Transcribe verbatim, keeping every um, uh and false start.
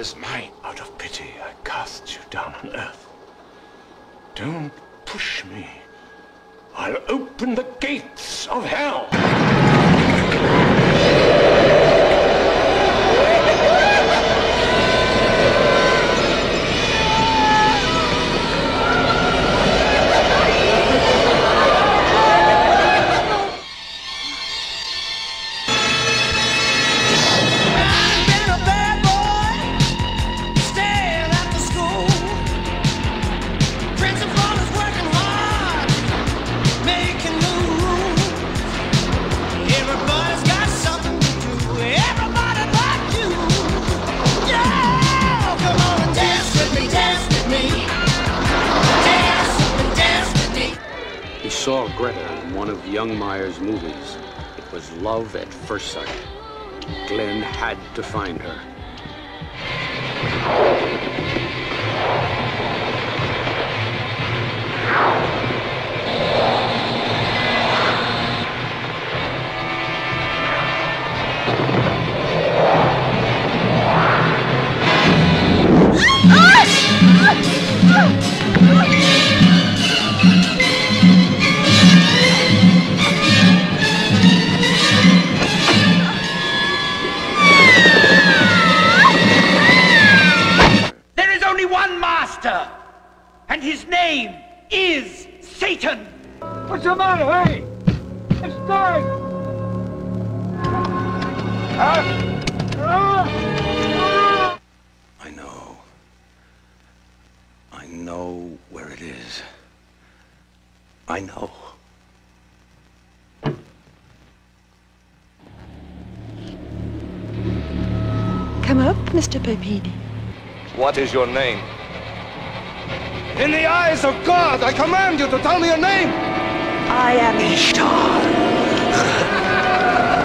is mine. Out of pity, I cast you down on earth. Don't push me. I'll open the gates of hell. Saw Greta in one of young Meyer's movies. It was love at first sight. Glenn had to find her. And his name is Satan! What's the matter, hey? It's dark! I know. I know where it is. I know. Come up, Mister Popini. What is your name? In the eyes of God, I command you to tell me your name! I am Ishtar.